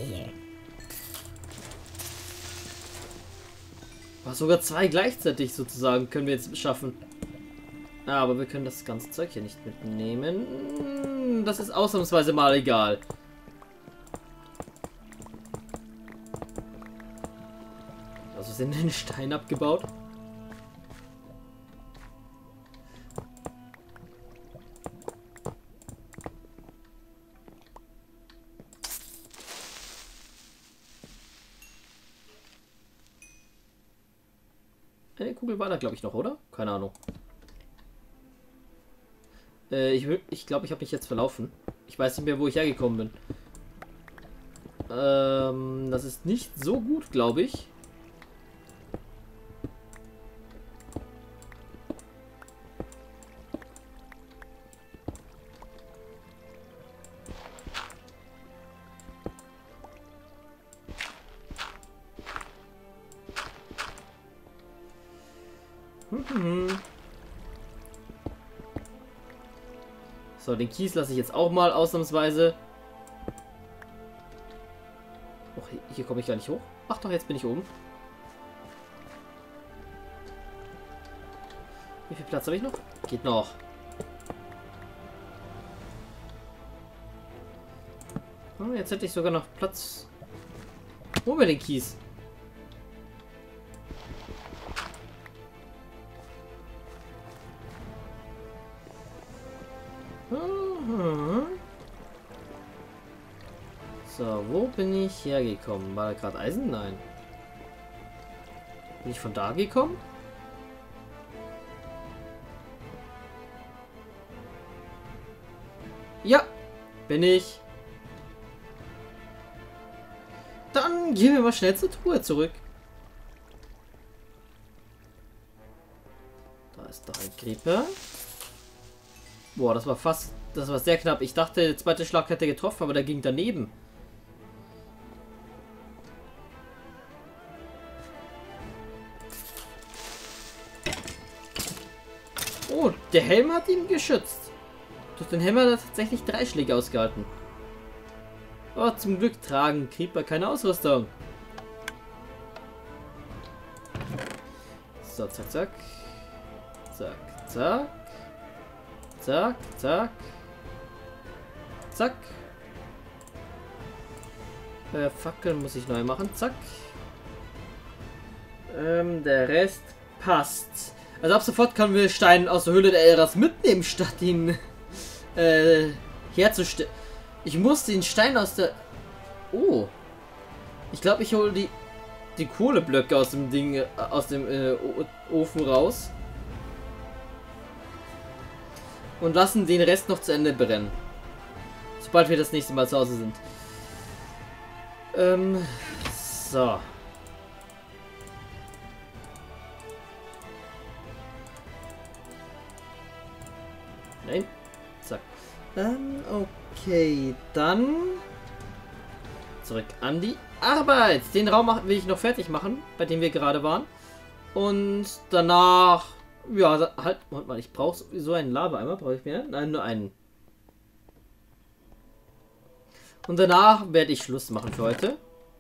Oh, sogar 2 gleichzeitig sozusagen können wir jetzt schaffen. Ah, aber wir können das ganze Zeug hier nicht mitnehmen. Das ist ausnahmsweise mal egal. Also sind den Stein abgebaut. Eine Kugel war da, glaube ich, noch, oder? Keine Ahnung. Ich glaube, ich habe mich jetzt verlaufen. Ich weiß nicht mehr, wo ich hergekommen bin. Das ist nicht so gut, glaube ich. So, den Kies lasse ich jetzt auch mal ausnahmsweise. Oh, hier komme ich gar nicht hoch. Ach doch, jetzt bin ich oben. Wie viel Platz habe ich noch? Geht noch. Oh, jetzt hätte ich sogar noch Platz. Wo haben wir den Kies? So, wo bin ich hergekommen? War da gerade Eisen? Nein. Bin ich von da gekommen? Ja, bin ich. Dann gehen wir mal schnell zur Truhe zurück. Da ist doch ein Creeper. Boah, das war fast... Das war sehr knapp. Ich dachte, der zweite Schlag hätte getroffen, aber der ging daneben. Oh, der Helm hat ihn geschützt. Durch den Helm hat er tatsächlich 3 Schläge ausgehalten. Oh, zum Glück tragen Creeper keine Ausrüstung. So, zack, zack. Zack, zack. Zack, zack. Zack. Fackeln muss ich neu machen. Zack. Der Rest passt. Also ab sofort können wir Stein aus der Höhle der Elras mitnehmen, statt ihn herzustellen. Ich muss den Stein aus der... Oh. Ich glaube, ich hole die Kohleblöcke aus dem Ding, aus dem Ofen raus. Und lassen den Rest noch zu Ende brennen. Sobald wir das nächste Mal zu Hause sind. So. Nein. Zack. Okay, dann zurück an die Arbeit. Den Raum will ich noch fertig machen, bei dem wir gerade waren. Und danach, ja, halt, Moment mal, ich brauche sowieso einen Lava-Eimer. Brauche ich mehr? Nein, nur einen. Und danach werde ich Schluss machen für heute.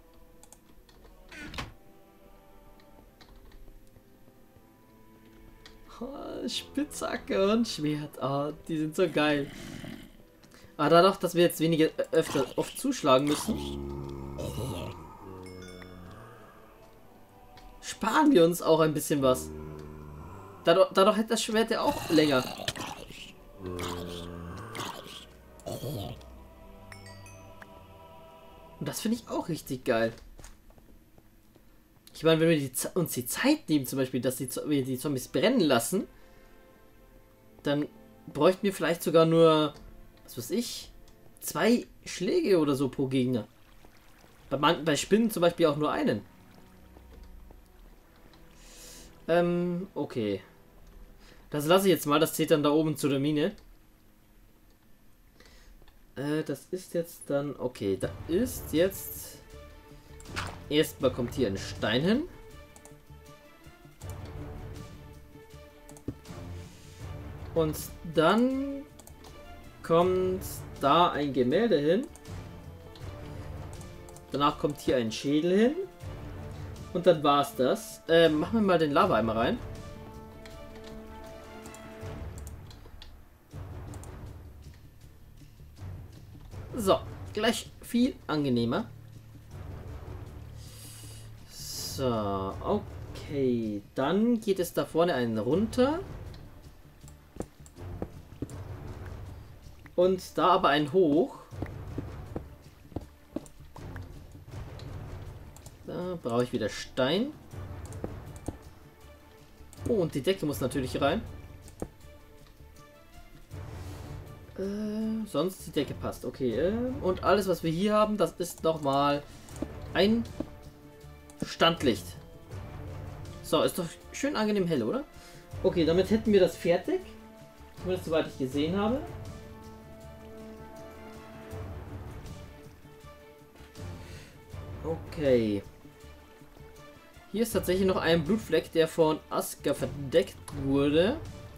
Spitzhacke und Schwert. Oh, die sind so geil. Aber dadurch, dass wir jetzt weniger oft zuschlagen müssen, sparen wir uns auch ein bisschen was. Dadurch hält das Schwert ja auch länger. Und das finde ich auch richtig geil. Ich meine, wenn wir uns die Zeit nehmen, zum Beispiel, dass wir die Zombies brennen lassen, dann bräuchten wir vielleicht sogar nur, was weiß ich, 2 Schläge oder so pro Gegner. Bei Spinnen zum Beispiel auch nur einen. Okay. Das lasse ich jetzt mal, das zählt dann da oben zu der Mine. Das ist jetzt dann, okay, da ist jetzt... Erstmal kommt hier ein Stein hin. Und dann kommt da ein Gemälde hin. Danach kommt hier ein Schädel hin. Und dann war's das. Machen wir mal den Lava-Eimer rein. So, gleich viel angenehmer. So, okay. Dann geht es da vorne einen runter. Und da aber einen hoch. Da brauche ich wieder Stein. Oh, und die Decke muss natürlich rein. Sonst die Decke passt. Okay. Und alles, was wir hier haben, das ist nochmal ein Standlicht. So, ist doch schön angenehm hell, oder? Okay, damit hätten wir das fertig. Zumindest soweit ich gesehen habe. Okay. Hier ist tatsächlich noch ein Blutfleck, der von Aska verdeckt wurde.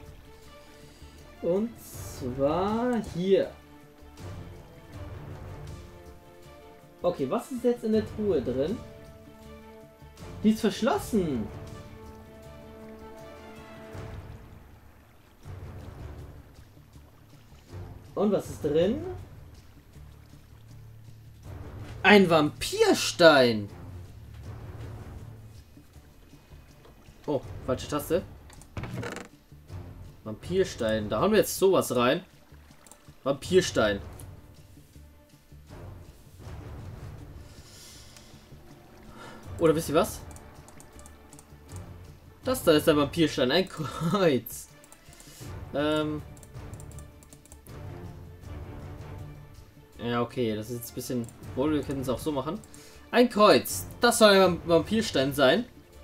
Und zwar hier. Okay, was ist jetzt in der Truhe drin? Die ist verschlossen. Und was ist drin? Ein Vampirstein. Oh, falsche Taste. Vampirstein. Da haben wir jetzt sowas rein. Vampirstein. Oder wisst ihr was? Das da ist der Vampirstein. Ein Kreuz. Ja, okay. Das ist jetzt ein bisschen... Wohl, wir können es auch so machen. Ein Kreuz. Das soll ein Vampirstein sein.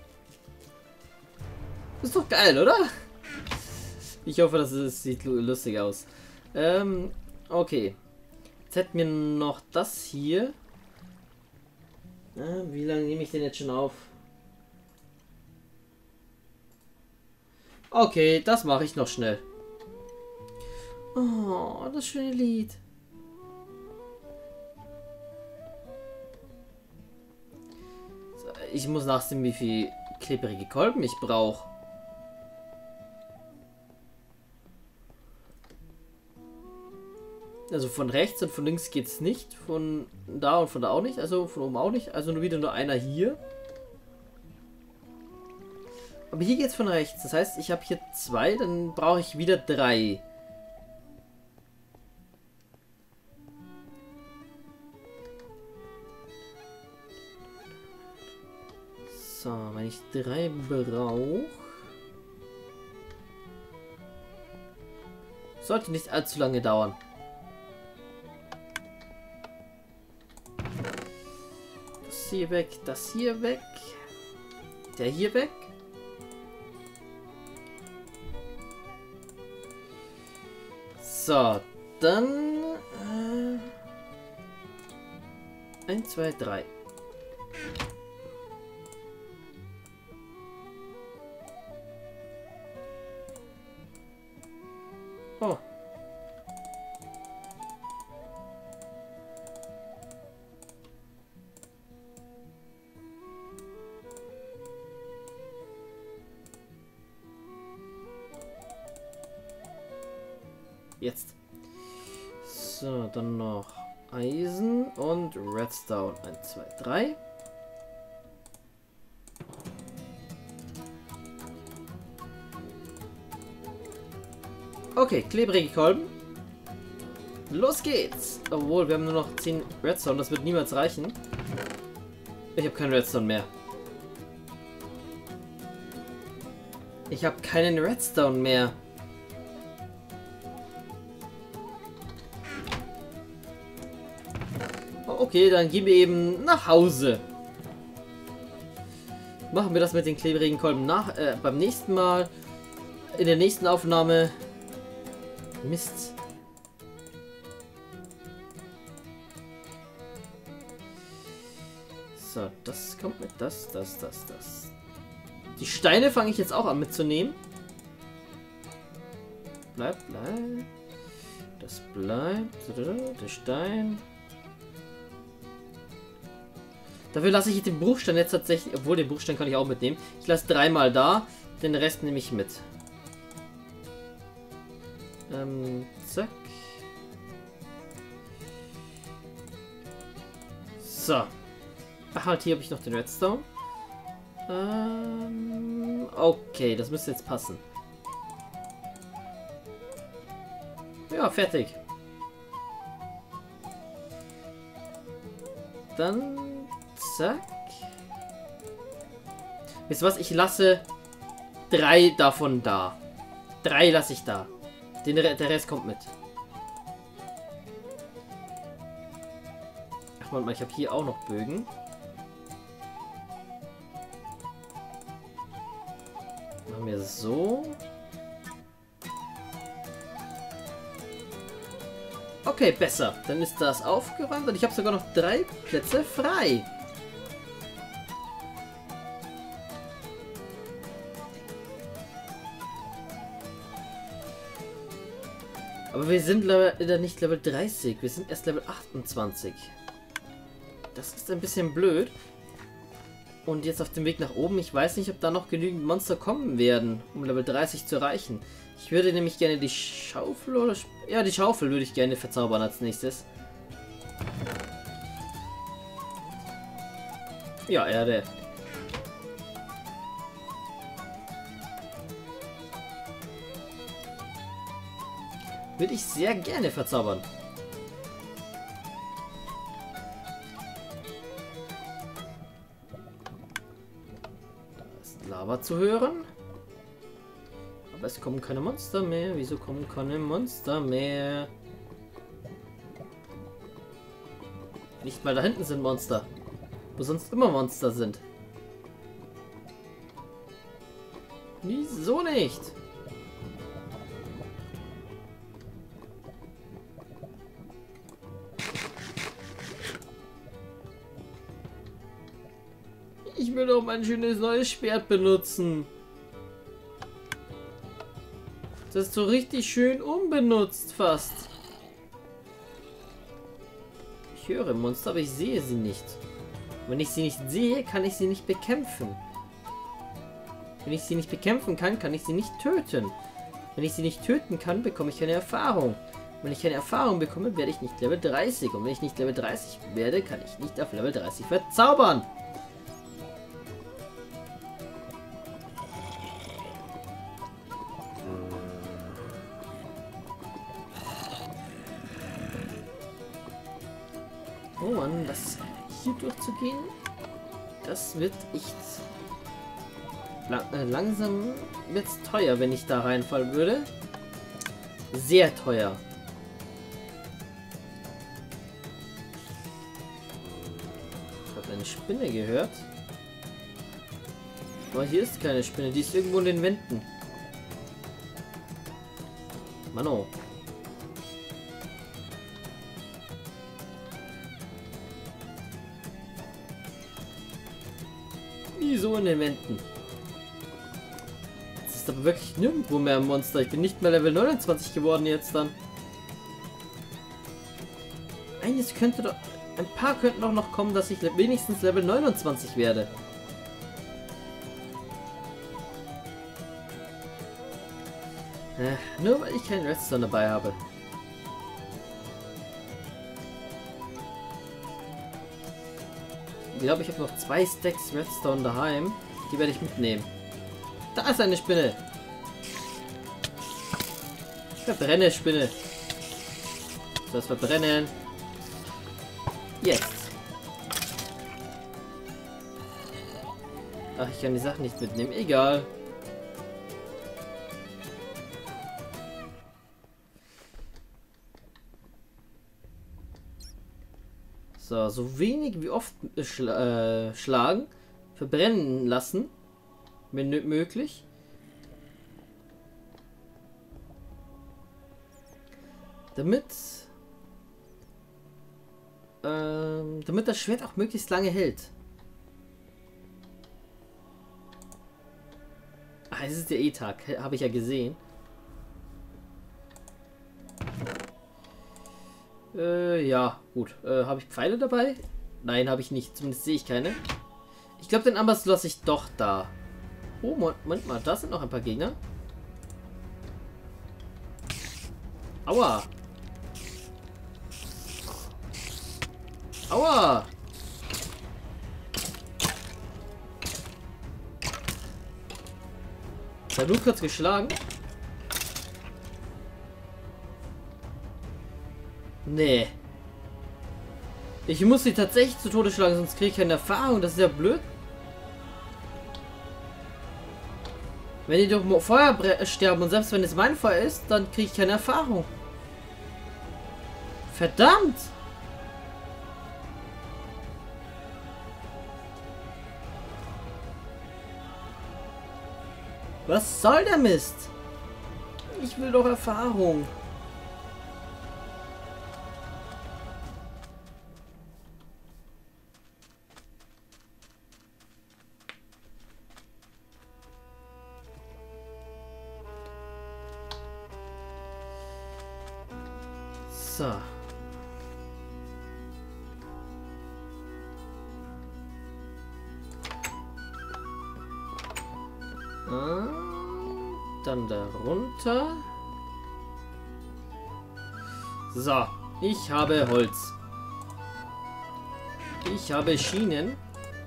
Ist doch geil, oder? Ich hoffe, das sieht lustig aus. Okay. Jetzt hätten wir noch das hier. Wie lange nehme ich den jetzt schon auf? Okay, das mache ich noch schnell. Oh, das schöne Lied. So, ich muss nachsehen, wie viel klebrige Kolben ich brauche. Also von rechts und von links geht es nicht. Von da und von da auch nicht. Also von oben auch nicht. Also nur wieder nur einer hier. Aber hier geht es von rechts. Das heißt, ich habe hier 2. Dann brauche ich wieder 3. So, wenn ich 3 brauche... Sollte nicht allzu lange dauern. Das hier weg, das hier weg. Der hier weg. So, dann 1, 2, 3. Oh. Jetzt. So, dann noch Eisen und Redstone. 1, 2, 3. Okay, klebrige Kolben. Los geht's. Obwohl, wir haben nur noch 10 Redstone. Das wird niemals reichen. Ich habe keinen Redstone mehr. Ich habe keinen Redstone mehr. Okay, dann gehen wir eben nach Hause. Machen wir das mit den klebrigen Kolben beim nächsten Mal. In der nächsten Aufnahme. Mist. So, das kommt mit das. Die Steine fange ich jetzt auch an mitzunehmen. Bleibt. Das bleibt. Der Stein. Dafür lasse ich den Bruchstein jetzt tatsächlich, obwohl den Bruchstein kann ich auch mitnehmen. Ich lasse 3-mal da, den Rest nehme ich mit. Zack. So. Ach, halt, hier habe ich noch den Redstone. Okay, das müsste jetzt passen. Ja, fertig. Dann, zack. Wisst ihr was? Ich lasse 3 davon da. 3 lasse ich da. Der Rest kommt mit. Ach, warte mal, ich habe hier auch noch Bögen. Machen wir so. Okay, besser. Dann ist das aufgeräumt und ich habe sogar noch 3 Plätze frei. Aber wir sind leider nicht Level 30. Wir sind erst Level 28. Das ist ein bisschen blöd. Und jetzt auf dem Weg nach oben. Ich weiß nicht, ob da noch genügend Monster kommen werden, um Level 30 zu erreichen. Ich würde nämlich gerne die Schaufel oder... Ja, die Schaufel würde ich gerne verzaubern als nächstes. Ja, Erde. Würde ich sehr gerne verzaubern. Da ist Lava zu hören. Aber es kommen keine Monster mehr. Wieso kommen keine Monster mehr? Nicht mal da hinten sind Monster. Wo sonst immer Monster sind. Wieso nicht? Ich will doch mein schönes neues Schwert benutzen. Das ist so richtig schön unbenutzt fast. Ich höre Monster, aber ich sehe sie nicht. Wenn ich sie nicht sehe, kann ich sie nicht bekämpfen. Wenn ich sie nicht bekämpfen kann, kann ich sie nicht töten. Wenn ich sie nicht töten kann, bekomme ich keine Erfahrung. Wenn ich keine Erfahrung bekomme, werde ich nicht Level 30. Und wenn ich nicht Level 30 werde, kann ich nicht auf Level 30 verzaubern. Oh Mann, das hier durchzugehen, das wird echt langsam wird's teuer, wenn ich da reinfallen würde. Sehr teuer. Ich habe eine Spinne gehört. Aber hier ist keine Spinne, die ist irgendwo in den Wänden. Mano. So in den Wänden. Es ist aber wirklich nirgendwo mehr ein Monster. Ich bin nicht mehr Level 29 geworden jetzt dann. Eines könnte doch... Ein paar könnten doch noch kommen, dass ich wenigstens Level 29 werde. Nur weil ich keinen Redstone dabei habe. Ich glaube, ich habe noch 2 Stacks Redstone daheim. Die werde ich mitnehmen. Da ist eine Spinne. Verbrenne, Spinne. So, das verbrennen. Jetzt. Ach, ich kann die Sachen nicht mitnehmen. Egal. So, so wenig wie oft schlagen, verbrennen lassen, wenn möglich. Damit das Schwert auch möglichst lange hält. Ah, es ist der E-Tag, habe ich ja gesehen. Ja, gut. Habe ich Pfeile dabei? Nein, habe ich nicht. Zumindest sehe ich keine. Ich glaube, den Amboss lasse ich doch da. Oh, Moment mal. Da sind noch ein paar Gegner. Aua. Aua. Ich habe nur kurz geschlagen. Nee. Ich muss sie tatsächlich zu Tode schlagen, sonst kriege ich keine Erfahrung. Das ist ja blöd. Wenn die durch Feuer sterben und selbst wenn es mein Feuer ist, dann kriege ich keine Erfahrung. Verdammt! Was soll der Mist? Ich will doch Erfahrung. So. Dann da runter. So. Ich habe Holz. Ich habe Schienen.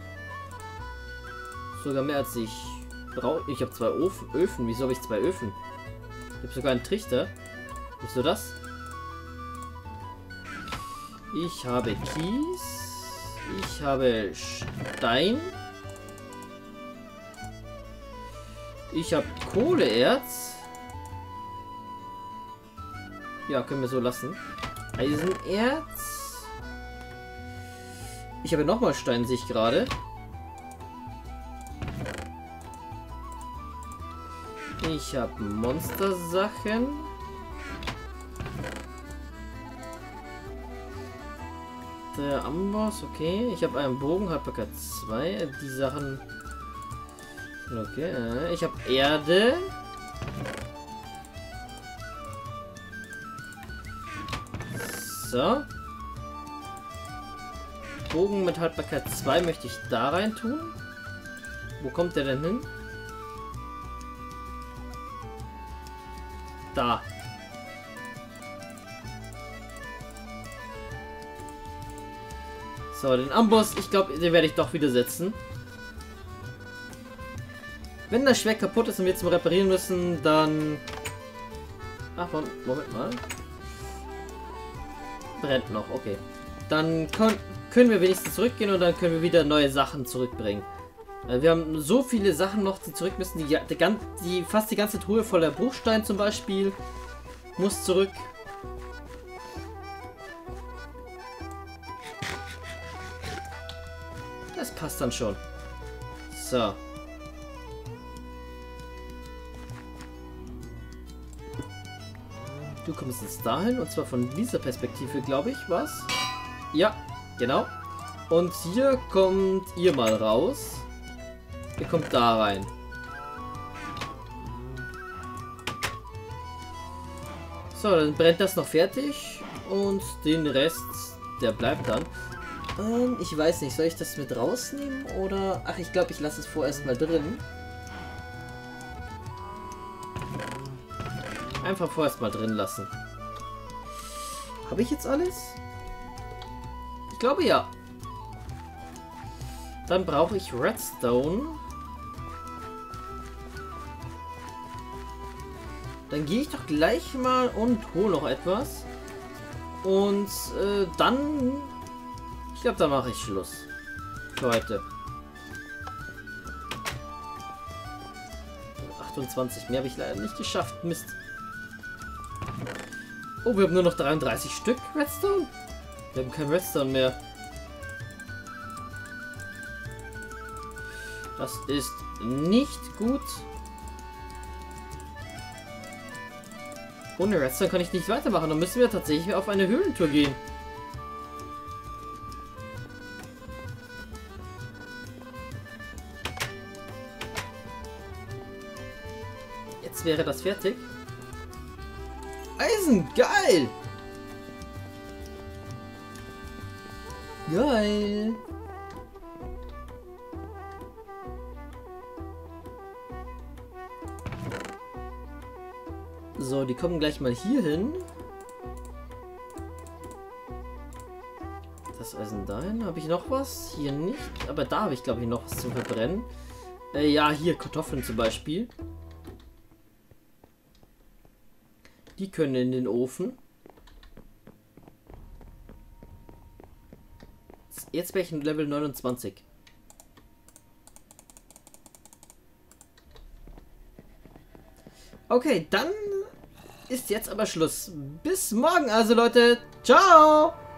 Sogar mehr als ich brauche. Ich habe 2 Öfen. Wieso habe ich 2 Öfen? Ich habe sogar einen Trichter. Wieso das? Ich habe Kies. Ich habe Stein. Ich habe Kohleerz. Ja, können wir so lassen. Eisenerz. Ich habe nochmal Stein, sehe ich gerade. Ich habe Monstersachen. Der Amboss, okay. Ich habe einen Bogen, Haltbarkeit 2. Die Sachen. Okay. Ich habe Erde. So. Bogen mit Haltbarkeit 2 möchte ich da rein tun. Wo kommt der denn hin? Da. So, den Amboss, ich glaube, den werde ich doch wieder setzen. Wenn das Schwert kaputt ist und wir zum Reparieren müssen, dann... Ach, Moment mal. Brennt noch, okay. Dann können wir wenigstens zurückgehen und dann können wir wieder neue Sachen zurückbringen. Wir haben so viele Sachen noch, die zurück müssen. Fast die ganze Truhe voller Bruchstein zum Beispiel muss zurück. Das passt dann schon. So. Du kommst jetzt dahin und zwar von dieser Perspektive, glaube ich, was? Ja, genau. Und hier kommt ihr mal raus. Ihr kommt da rein. So, dann brennt das noch fertig und den Rest, der bleibt dann. Ich weiß nicht, soll ich das mit rausnehmen oder... Ach, ich glaube, ich lasse es vorerst mal drin. Einfach vorerst mal drin lassen. Habe ich jetzt alles? Ich glaube ja. Dann brauche ich Redstone. Dann gehe ich doch gleich mal und hole noch etwas. Und dann... Ich glaube, da mache ich Schluss. Für heute. 28. Mehr habe ich leider nicht geschafft. Mist. Oh, wir haben nur noch 33 Stück Redstone. Wir haben kein Redstone mehr. Das ist nicht gut. Ohne Redstone kann ich nicht weitermachen. Dann müssen wir tatsächlich auf eine Höhlentour gehen. Jetzt wäre das fertig. Eisen, geil! Geil. So, die kommen gleich mal hier hin. Das Eisen dahin. Habe ich noch was? Hier nicht. Aber da habe ich, glaube ich, noch was zum Verbrennen. Ja, hier Kartoffeln zum Beispiel. Die können in den Ofen. Jetzt bin ich in Level 29. Okay, dann ist jetzt aber Schluss. Bis morgen also, Leute. Ciao!